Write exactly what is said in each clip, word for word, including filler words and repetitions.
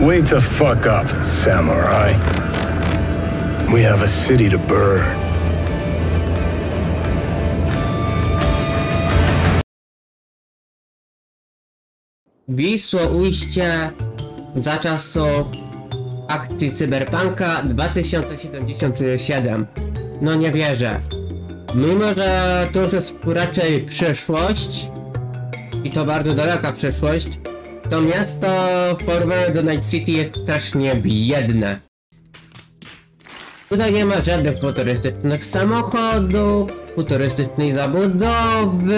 Wake the fuck up, samurai. We have a city to burn. Wisło ujście za czasów akcji Cyberpunka dwa tysiące siedemdziesiąt siedem. No nie wierzę. Mimo że to już jest raczej przyszłość i to bardzo daleka przyszłość, to miasto w porównaniu do Night City jest strasznie biedne. Tutaj nie ma żadnych futurystycznych samochodów, futurystycznej zabudowy.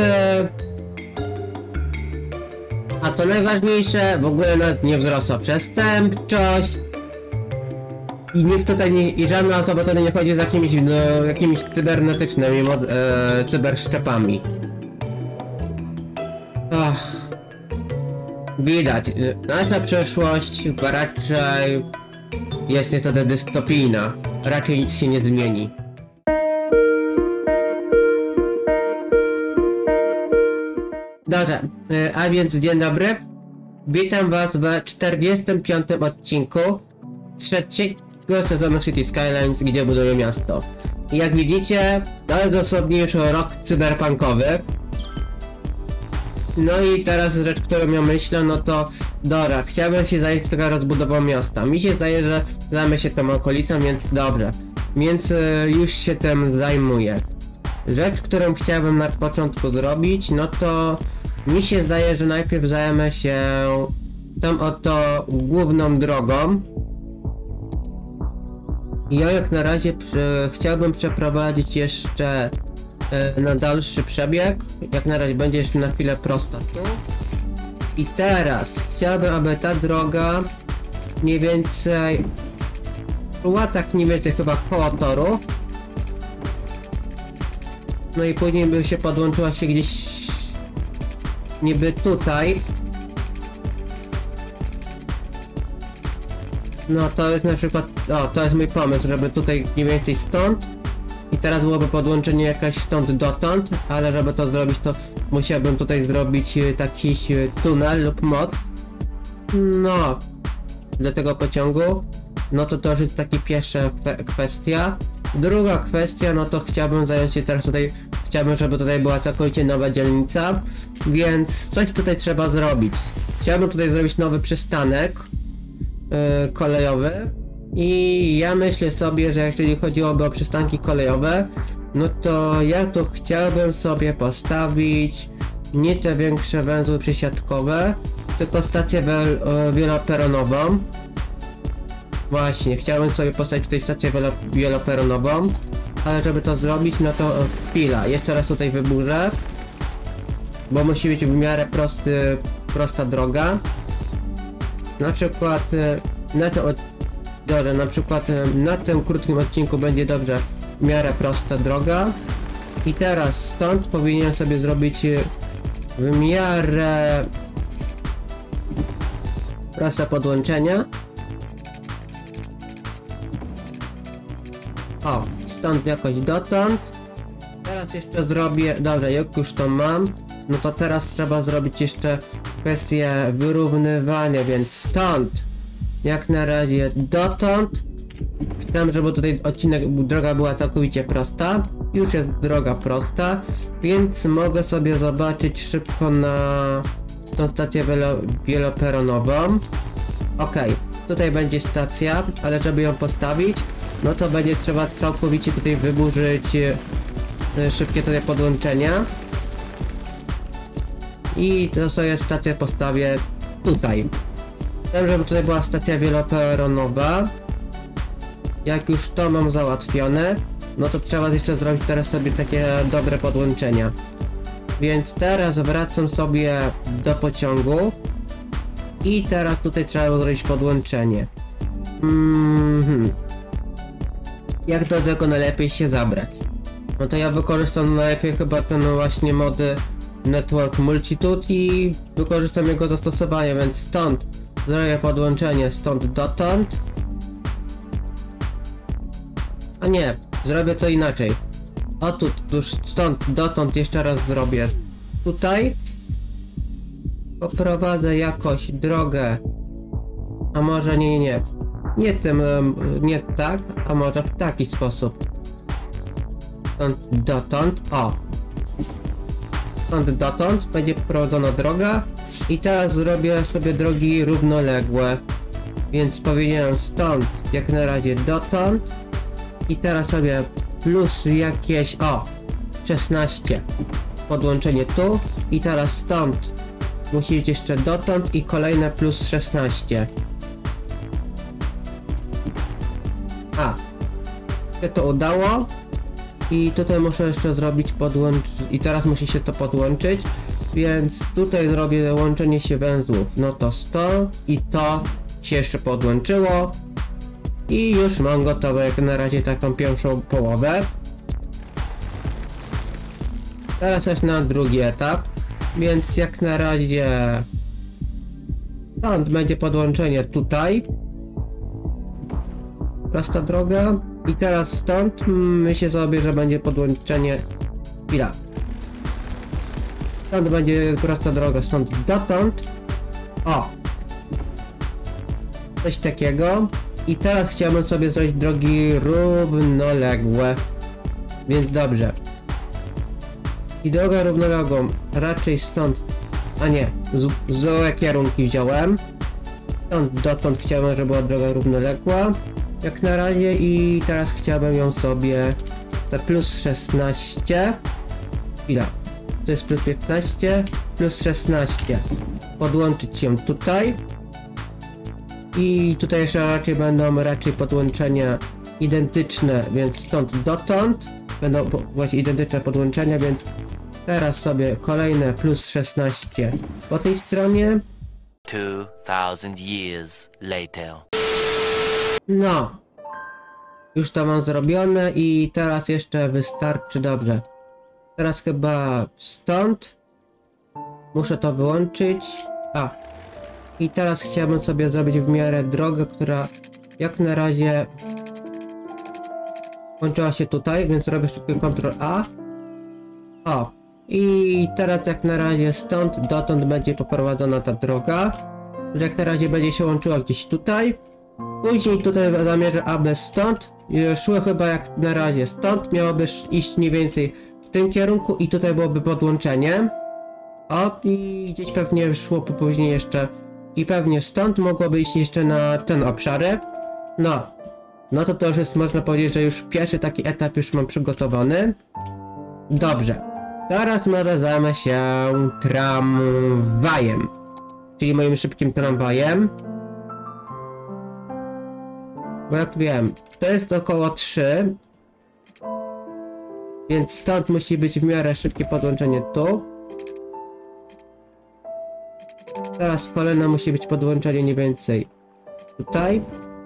A co najważniejsze, w ogóle nawet nie wzrosła przestępczość. I nikt tutaj nie, i żadna osoba tutaj nie chodzi z jakimiś, no, jakimiś cybernetycznymi mod, e, cyberszczepami. Ach. Widać, nasza przyszłość raczej jest niestety dystopijna. Raczej nic się nie zmieni. Dobrze, a więc dzień dobry. Witam was w czterdziestym piątym odcinku trzeciego sezonu City Skylines, gdzie buduję miasto. I jak widzicie, to jest dosłownie już rok cyberpunkowy. No i teraz rzecz, którą ja myślę, no to dobra, chciałbym się zająć trochę rozbudową miasta. Mi się zdaje, że zajmę się tą okolicą, więc dobrze. Więc y, już się tym zajmuję. Rzecz, którą chciałbym na początku zrobić, no to mi się zdaje, że najpierw zajmę się tą oto główną drogą. Ja jak na razie przy, chciałbym przeprowadzić jeszcze y, na dalszy przebieg. Jak na razie będzie jeszcze na chwilę prosta tu. I teraz chciałbym, aby ta droga mniej więcej była tak mniej więcej chyba koło toru. No i później by się podłączyła się gdzieś niby tutaj. No to jest na przykład, o to jest mój pomysł, żeby tutaj mniej więcej stąd. I teraz byłoby podłączenie jakaś stąd dotąd, ale żeby to zrobić, to musiałbym tutaj zrobić taki tunel lub most. No, do tego pociągu. No to to już jest taka pierwsza kwestia. Druga kwestia, no to chciałbym zająć się teraz tutaj, chciałbym, żeby tutaj była całkowicie nowa dzielnica, więc coś tutaj trzeba zrobić. Chciałbym tutaj zrobić nowy przystanek yy, kolejowy i ja myślę sobie, że jeżeli chodziłoby o przystanki kolejowe, no to ja tu chciałbym sobie postawić nie te większe węzły przesiadkowe, tylko stację wieloperonową. Właśnie, chciałbym sobie postawić tutaj stację wieloperonową, ale żeby to zrobić, no to chwila, jeszcze raz tutaj wyburzę, bo musi być w miarę prosty, prosta droga. Na przykład na tym, dobrze, na przykład na tym krótkim odcinku będzie dobrze w miarę prosta droga. I teraz stąd powinienem sobie zrobić w miarę proste podłączenia. O, stąd jakoś dotąd. Teraz jeszcze zrobię, dobrze, jak już to mam, no to teraz trzeba zrobić jeszcze kwestię wyrównywania, więc stąd jak na razie dotąd. Chcę, żeby tutaj odcinek, droga była całkowicie prosta. Już jest droga prosta, więc mogę sobie zobaczyć szybko na tą stację wielo, wieloperonową. Ok, tutaj będzie stacja, ale żeby ją postawić, no to będzie trzeba całkowicie tutaj wyburzyć e, szybkie tutaj podłączenia. I to sobie stację postawię tutaj. Chcę, żeby tutaj była stacja wieloperonowa. Jak już to mam załatwione, no to trzeba jeszcze zrobić teraz sobie takie dobre podłączenia. Więc teraz wracam sobie do pociągu. I teraz tutaj trzeba zrobić podłączenie. Mm-hmm. Jak do tego najlepiej się zabrać? No to ja wykorzystam najlepiej chyba ten właśnie mody Network Multitude i wykorzystam jego zastosowanie, więc stąd zrobię podłączenie stąd dotąd. A nie, zrobię to inaczej. O tu, już stąd dotąd jeszcze raz zrobię tutaj. Poprowadzę jakoś drogę A może nie, nie, nie. Nie tym, nie tak, a może w taki sposób. Stąd dotąd, o. Stąd dotąd będzie prowadzona droga. I teraz zrobię sobie drogi równoległe. Więc powinienem stąd jak na razie dotąd. I teraz sobie plus jakieś, o, szesnaście. Podłączenie tu. I teraz stąd musi być jeszcze dotąd i kolejne plus szesnaście. A, się to udało. I tutaj muszę jeszcze zrobić podłącz... I teraz musi się to podłączyć. Więc tutaj zrobię łączenie się węzłów. No to sto i to się jeszcze podłączyło. I już mam gotowe jak na razie taką pierwszą połowę. Teraz jest na drugi etap. Więc jak na razie stąd będzie podłączenie tutaj. Prosta droga. I teraz stąd myślę sobie, że będzie podłączenie. Chwila. Stąd będzie prosta droga, stąd dotąd. O! Coś takiego. I teraz chciałbym sobie zrobić drogi równoległe. Więc dobrze. I drogę równoległą raczej stąd. A nie, z, złe kierunki wziąłem. Stąd dotąd chciałbym, żeby była droga równoległa. Jak na razie i teraz chciałbym ją sobie te plus szesnaście. Chwila. To jest plus piętnaście, plus szesnaście. Podłączyć ją tutaj. I tutaj jeszcze raczej będą raczej podłączenia identyczne, więc stąd dotąd będą właśnie identyczne podłączenia, więc teraz sobie kolejne plus szesnaście po tej stronie. two thousand years later. No. Już to mam zrobione i teraz jeszcze wystarczy, dobrze. Teraz chyba stąd muszę to wyłączyć. A. I teraz chciałbym sobie zrobić w miarę drogę, która jak na razie łączyła się tutaj, więc robię szybko kontrol A. O. I teraz jak na razie stąd dotąd będzie poprowadzona ta droga. Jak na razie będzie się łączyła gdzieś tutaj. Później tutaj zamierzę, aby stąd szły chyba jak na razie stąd. Miałoby iść mniej więcej w tym kierunku i tutaj byłoby podłączenie. O, i gdzieś pewnie szłoby później jeszcze. I pewnie stąd mogłoby iść jeszcze na ten obszary. No. No to to już jest, można powiedzieć, że już pierwszy taki etap już mam przygotowany. Dobrze. Teraz może zajmę się tramwajem. Czyli moim szybkim tramwajem. Bo jak wiem, to jest około trzy. Więc stąd musi być w miarę szybkie podłączenie tu. Teraz kolejne musi być podłączenie mniej więcej tutaj.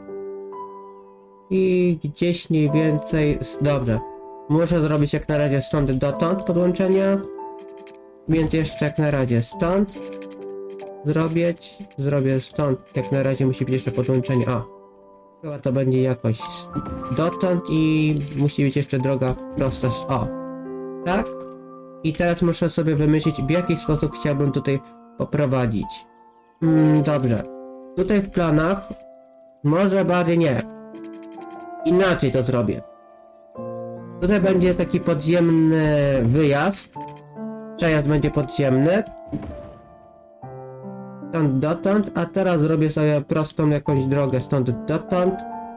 I gdzieś mniej więcej... Dobrze. Muszę zrobić jak na razie stąd dotąd podłączenia. Więc jeszcze jak na razie stąd. Zrobić. Zrobię stąd. Jak na razie musi być jeszcze podłączenie. O. Chyba to będzie jakoś dotąd i musi być jeszcze droga prosta z... O. Tak. I teraz muszę sobie wymyślić, w jaki sposób chciałbym tutaj poprowadzić. Mm, dobrze. Tutaj w planach może bardziej nie. Inaczej to zrobię. Tutaj będzie taki podziemny wyjazd. Przejazd będzie podziemny. Stąd dotąd, a teraz zrobię sobie prostą jakąś drogę stąd dotąd.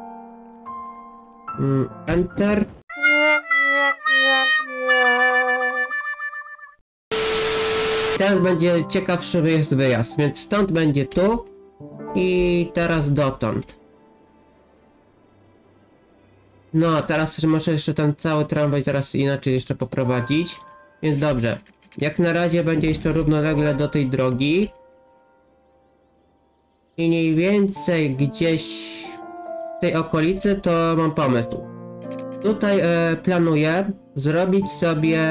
Mm, enter. Teraz będzie ciekawszy wyjazd, wyjazd, więc stąd będzie tu i teraz dotąd. No, teraz muszę jeszcze ten cały tramwaj teraz inaczej jeszcze poprowadzić. Więc dobrze. Jak na razie będzie jeszcze równolegle do tej drogi. I mniej więcej gdzieś w tej okolicy to mam pomysł. Tutaj e, planuję zrobić sobie...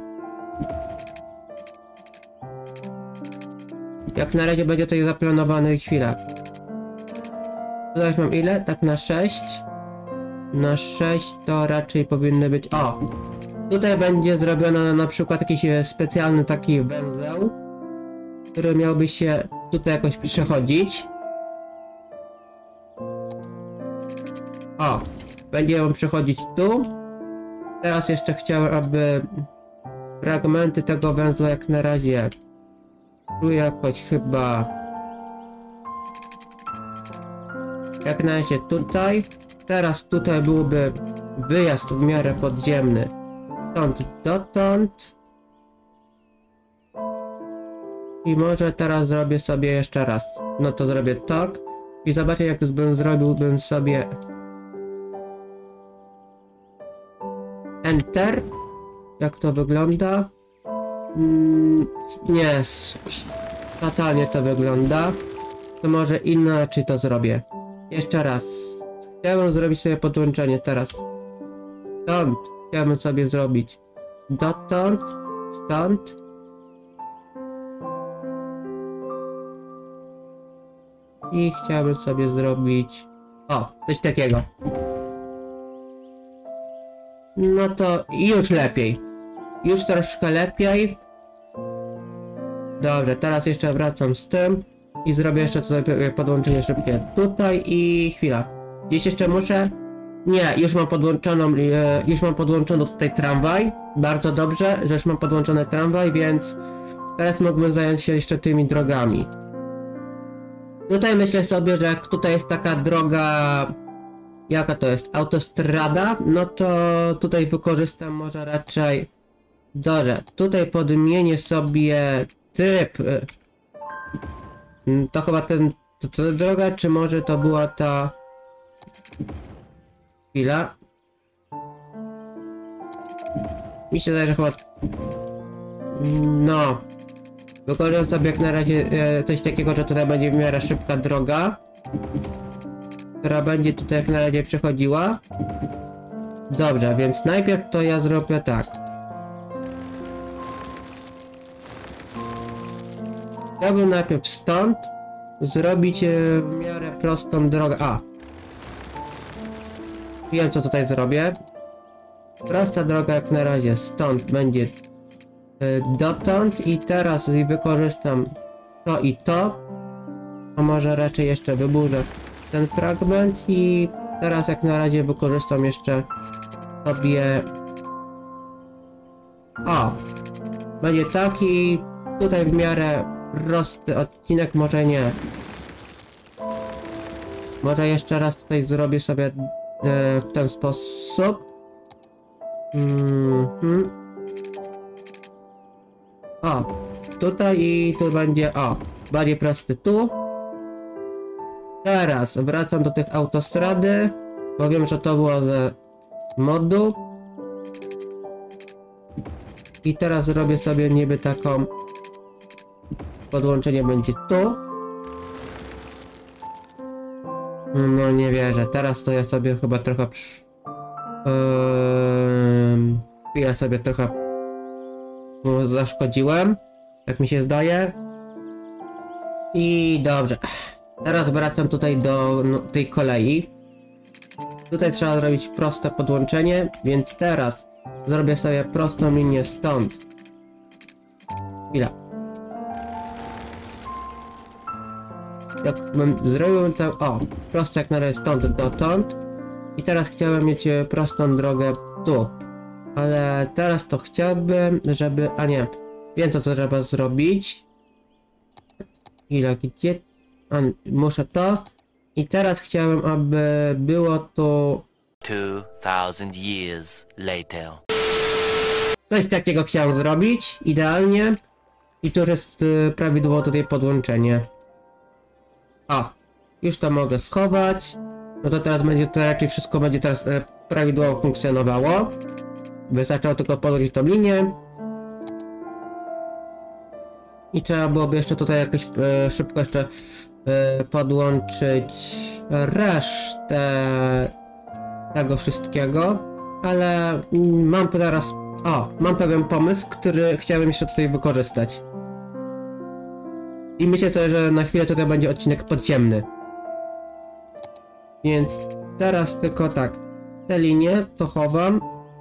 Jak na razie będzie tutaj zaplanowany chwila. Tutaj mam ile? Tak na sześć. Na sześć to raczej powinny być... O! Tutaj będzie zrobiony na przykład jakiś specjalny taki węzeł, który miałby się tutaj jakoś przechodzić. O, będzie on przechodzić tu. Teraz jeszcze chciałem, aby fragmenty tego węzła jak na razie tu jakoś chyba jak na razie tutaj. Teraz tutaj byłby wyjazd w miarę podziemny stąd dotąd. I może teraz zrobię sobie jeszcze raz. No to zrobię tak. I zobaczę, jak bym zrobiłbym sobie Enter. Jak to wygląda? Mm, nie, fatalnie to wygląda. To może inaczej to zrobię. Jeszcze raz. Chciałbym zrobić sobie podłączenie teraz. Stąd chciałbym sobie zrobić dotąd, stąd. I chciałbym sobie zrobić... O, coś takiego. No to już lepiej. Już troszkę lepiej. Dobrze, teraz jeszcze wracam z tym. I zrobię jeszcze tutaj podłączenie szybkie tutaj i chwila. Gdzieś jeszcze muszę... Nie, już mam podłączoną, e, już mam podłączoną tutaj tramwaj. Bardzo dobrze, że już mam podłączony tramwaj, więc teraz mógłbym zająć się jeszcze tymi drogami. Tutaj myślę sobie, że jak tutaj jest taka droga... Jaka to jest? Autostrada? No to tutaj wykorzystam może raczej... Dobrze, tutaj podmienię sobie tryb. To chyba ten... To, to droga, czy może to była ta... Chwila. Mi się zdaje, że chyba... No. Wykorzystam sobie jak na razie e, coś takiego, że tutaj będzie w miarę szybka droga. Która będzie tutaj jak na razie przechodziła. Dobrze, więc najpierw to ja zrobię tak. Chciałbym najpierw stąd zrobić e, w miarę prostą drogę. A! Wiem, co tutaj zrobię. Prosta droga jak na razie stąd będzie e, dotąd i teraz wykorzystam to i to. A może raczej jeszcze wyburzę ten fragment i teraz jak na razie wykorzystam jeszcze sobie... O! Będzie taki tutaj w miarę prosty odcinek, może nie. Może jeszcze raz tutaj zrobię sobie e, w ten sposób. Mm-hmm. O! Tutaj i tu będzie, o! Bardziej prosty tu. Teraz wracam do tych autostrady, bo wiem, że to było ze modu. I teraz zrobię sobie niby taką... Podłączenie będzie tu. No nie wierzę, teraz to ja sobie chyba trochę przy... Eee... Ja sobie trochę zaszkodziłem, jak mi się zdaje. I dobrze. Teraz wracam tutaj do no, tej kolei. Tutaj trzeba zrobić proste podłączenie, więc teraz zrobię sobie prostą linię stąd. Chwila. Jakbym zrobił to... O! Prosto jak na razie stąd dotąd. I teraz chciałem mieć prostą drogę tu. Ale teraz to chciałbym, żeby... A nie. Wiem, co to trzeba zrobić. Chwila, gdzie... A, muszę to. I teraz chciałem, aby było to... Two thousand years later. Coś takiego chciałem zrobić. Idealnie. I tu już jest y, prawidłowo tutaj podłączenie. O! Już to mogę schować. No to teraz będzie to raczej wszystko będzie teraz y, prawidłowo funkcjonowało. Wystarczyło tylko podłożyć tą linię. I trzeba byłoby jeszcze tutaj jakoś y, szybko jeszcze y, podłączyć resztę tego wszystkiego. Ale y, mam teraz... O! Mam pewien pomysł, który chciałbym jeszcze tutaj wykorzystać. I myślę sobie, że na chwilę tutaj będzie odcinek podziemny. Więc teraz tylko tak. Te linie to chowam.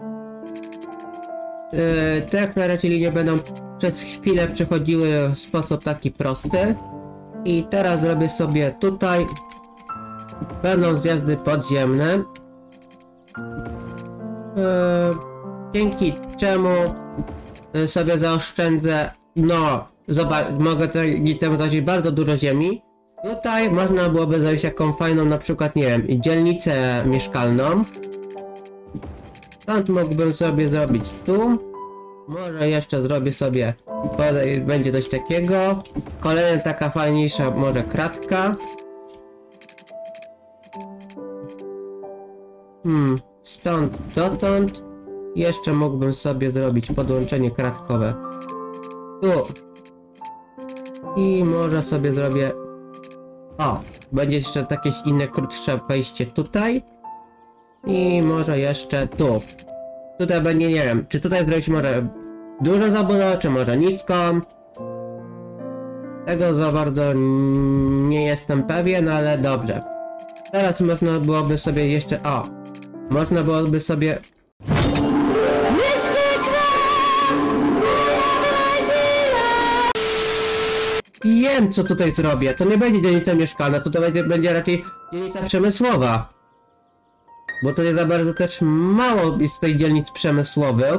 Yy, te jak na razie linie będą przez chwilę przechodziły w sposób taki prosty. I teraz zrobię sobie tutaj. Będą zjazdy podziemne. dzięki czemu yy, sobie zaoszczędzę, no, zobacz, mogę dzięki temu zacząć bardzo dużo ziemi. Tutaj można byłoby zrobić jaką fajną, na przykład, nie wiem, dzielnicę mieszkalną. Stąd mógłbym sobie zrobić tu. Może jeszcze zrobię sobie, będzie coś takiego. Kolejna taka fajniejsza może kratka. Hmm, stąd dotąd. Jeszcze mógłbym sobie zrobić podłączenie kratkowe. Tu. I może sobie zrobię... O, będzie jeszcze jakieś inne krótsze wejście tutaj. I może jeszcze tu. Tutaj będzie, nie wiem, czy tutaj zrobić może dużo zabudowę, czy może niską. Tego za bardzo nie jestem pewien, ale dobrze. Teraz można byłoby sobie jeszcze, o, można byłoby sobie... Wiem, co tutaj zrobię. To nie będzie dzielnica mieszkalna, to, to będzie, będzie raczej dzielnica przemysłowa. Bo to jest za bardzo też mało jest tutaj dzielnic przemysłowych.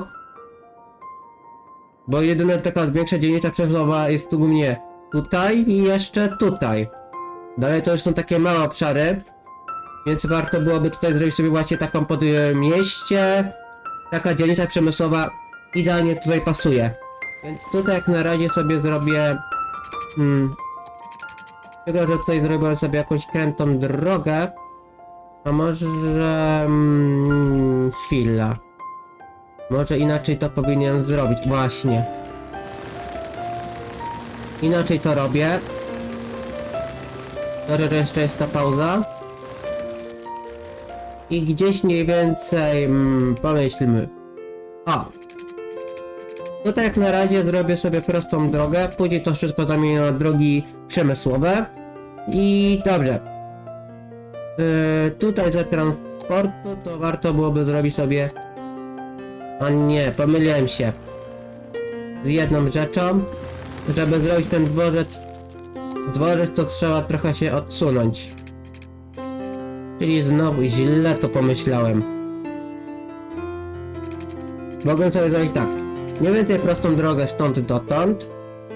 Bo jedyna taka większa dzielnica przemysłowa jest tu u mnie tutaj i jeszcze tutaj. Dalej to już są takie małe obszary. Więc warto byłoby tutaj zrobić sobie właśnie taką podmieście. Taka dzielnica przemysłowa idealnie tutaj pasuje. Więc tutaj jak na razie sobie zrobię... Hmm, tylko, że tutaj zrobię sobie jakąś krętą drogę. A może... Hmm, chwila. Może inaczej to powinienem zrobić. Właśnie. Inaczej to robię. Sorry, że jeszcze jest ta pauza. I gdzieś mniej więcej... Hmm, pomyślmy. O! Tutaj jak na razie zrobię sobie prostą drogę. Później to wszystko zamienię na drogi przemysłowe. I dobrze. Yy, tutaj za transportu to warto byłoby zrobić sobie... A nie, pomyliłem się. Z jedną rzeczą. Żeby zrobić ten dworzec... Dworzec to trzeba trochę się odsunąć. Czyli znowu źle to pomyślałem. Mogę sobie zrobić tak. Mniej więcej prostą drogę stąd dotąd.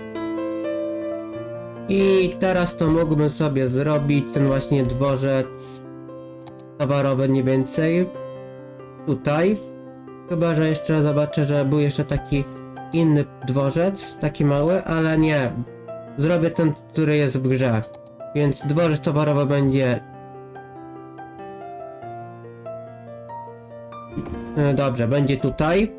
I teraz to mógłbym sobie zrobić ten właśnie dworzec towarowy mniej więcej tutaj. Chyba, że jeszcze zobaczę, że był jeszcze taki inny dworzec, taki mały, ale nie. Zrobię ten, który jest w grze. Więc dworzec towarowy będzie... Dobrze, będzie tutaj.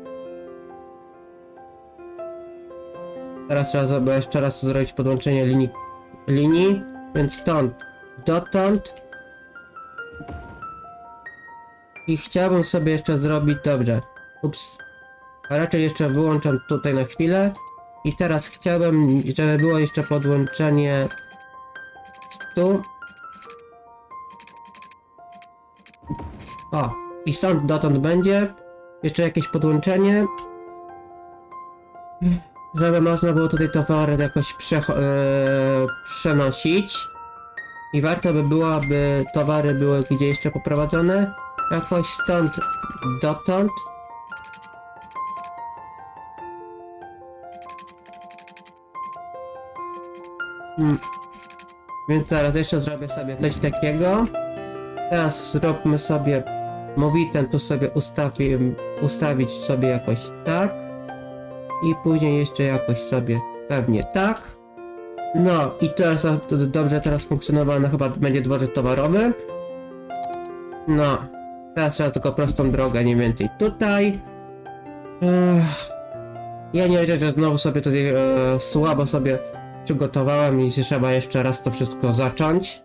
Teraz trzeba sobie jeszcze raz zrobić podłączenie linii, linii, więc stąd dotąd. I chciałbym sobie jeszcze zrobić, dobrze, ups, a raczej jeszcze wyłączam tutaj na chwilę. I teraz chciałbym, żeby było jeszcze podłączenie tu. O, i stąd dotąd będzie jeszcze jakieś podłączenie. Żeby można było tutaj towary jakoś prze, yy, przenosić. I warto by było, aby towary były gdzie jeszcze poprowadzone. Jakoś stąd dotąd. Hmm. Więc teraz jeszcze zrobię sobie coś takiego. Teraz zróbmy sobie mowitem, tu sobie ustawię, ustawić sobie jakoś tak. I później jeszcze jakoś sobie pewnie tak. No i teraz to dobrze teraz funkcjonowało, no chyba będzie dworzec towarowy. No. Teraz trzeba tylko prostą drogę mniej więcej tutaj. Ech. Ja nie wiem, że znowu sobie tutaj e, słabo sobie przygotowałem i trzeba jeszcze raz to wszystko zacząć.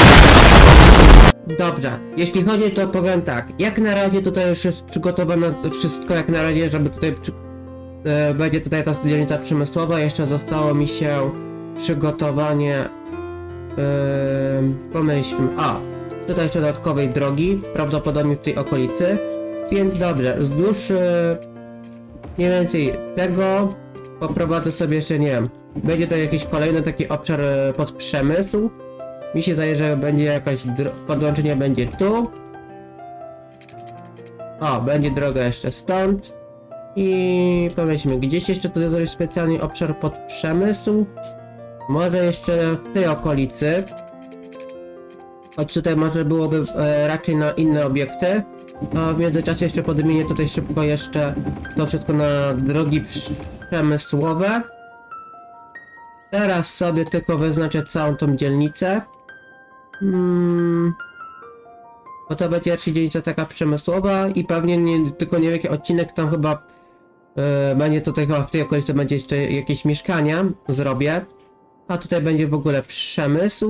Dobrze, jeśli chodzi, to powiem tak. Jak na razie tutaj już jest przygotowane wszystko, jak na razie, żeby tutaj przy... e, będzie tutaj ta dzielnica przemysłowa. Jeszcze zostało mi się przygotowanie... E, pomyślmy... A, tutaj jeszcze dodatkowej drogi, prawdopodobnie w tej okolicy. Więc dobrze, wzdłuż... E, mniej więcej tego poprowadzę sobie jeszcze, nie wiem, będzie to jakiś kolejny taki obszar e, pod przemysł. Mi się zdaje, że będzie jakaś podłączenie będzie tu. O, będzie droga jeszcze stąd. I pomyślmy, gdzieś jeszcze tutaj zrobić specjalny obszar pod przemysł. Może jeszcze w tej okolicy. Choć tutaj może byłoby e, raczej na inne obiekty. A w międzyczasie jeszcze podmienię tutaj szybko jeszcze to wszystko na drogi przemysłowe. Teraz sobie tylko wyznaczę całą tą dzielnicę. Hmm. Bo to będzie jeszcze dzielnica taka przemysłowa i pewnie nie, tylko niewielki odcinek tam chyba yy, będzie tutaj chyba w tej okolicy będzie jeszcze jakieś mieszkania zrobię. A tutaj będzie w ogóle przemysł.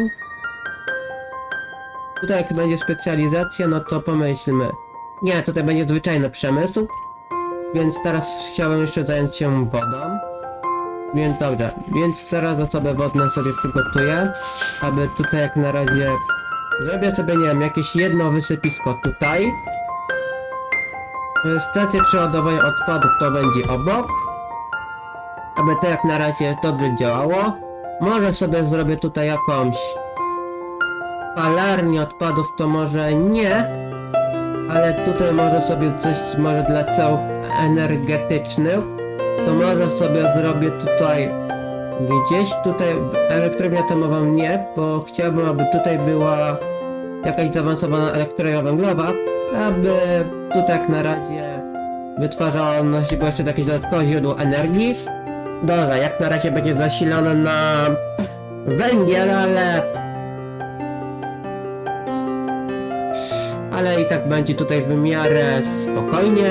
Tutaj jak będzie specjalizacja, no to pomyślmy. Nie, tutaj będzie zwyczajny przemysł. Więc teraz chciałem jeszcze zająć się wodą. Więc dobrze, więc teraz zasoby wodne sobie przygotuję. Aby tutaj jak na razie zrobię sobie, nie wiem, jakieś jedno wysypisko tutaj. Stację przeładowania odpadów to będzie obok. Aby to jak na razie dobrze działało. Może sobie zrobię tutaj jakąś palarnię odpadów, to może nie. Ale tutaj może sobie coś, może dla celów energetycznych. To może sobie zrobię tutaj gdzieś tutaj elektrownia atomową nie, bo chciałbym, aby tutaj była jakaś zaawansowana elektrownia węglowa, aby tutaj jak na razie wytwarzało nosiło jeszcze jakieś dodatkowe źródło energii. Dobra, jak na razie będzie zasilane na węgiel, ale ale i tak będzie tutaj w miarę spokojnie.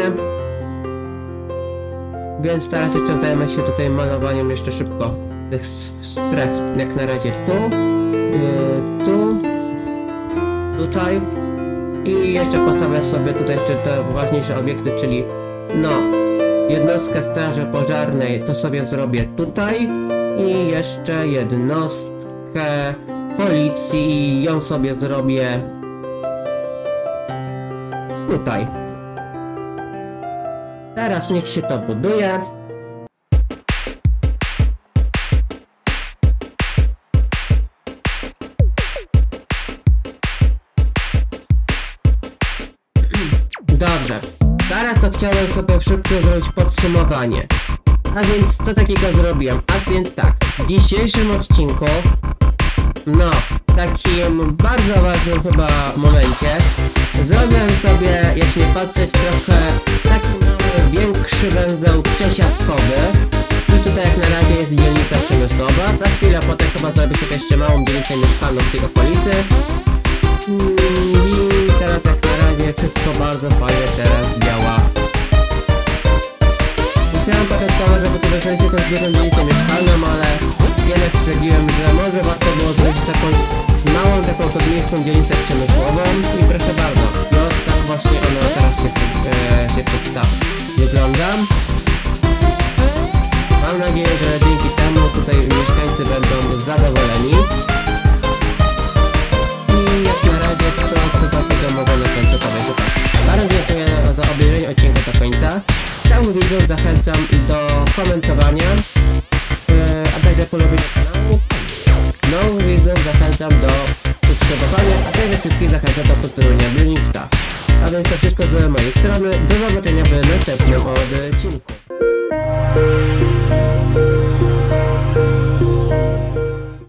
Więc teraz jeszcze zajmę się tutaj malowaniem jeszcze szybko tych stref, jak na razie tu, yy, tu, tutaj i jeszcze postawię sobie tutaj jeszcze te ważniejsze obiekty, czyli no jednostkę straży pożarnej to sobie zrobię tutaj i jeszcze jednostkę policji ją sobie zrobię tutaj. Teraz niech się to buduje. Dobrze. Teraz to chciałem sobie szybko zrobić podsumowanie. A więc co takiego zrobiłem? A więc tak, w dzisiejszym odcinku, no, takim bardzo ważnym chyba momencie, zrobiłem sobie, jak nie patrzeć, trochę taki mały, większy węzeł przesiadkowy. I tutaj jak na razie jest dzielnica przemysłowa. Za chwilę potem chyba zrobię sobie jeszcze małą dzielnicę mieszkalną w tej okolicy. I teraz jak na razie wszystko bardzo fajnie teraz działa. Myślałem początkowo, żeby tu wyszedć jakąś dużą dzielnicę mieszkalną, ale jednak stwierdziłem, że może warto było zrobić taką małą, taką podmiejską dzielnicę przemysłową. I proszę bardzo, no tak właśnie ona teraz się, e, się przedstawia. Wygląda. Mam nadzieję, że dzięki temu tutaj mieszkańcy będą zadowoleni. I jak na razie to co takiego mogę na końcu powiedzieć. Bardzo dziękuję za obejrzenie odcinka do końca. Cały widzów zachęcam do komentowania, a także polubienia kanału. Nowych widzów zachęcam do subskrybowania, a także wszystkich zachęcam do podsyłania Blinksta. A więc to wszystko z mojej strony. Do zobaczenia w następnym odcinku.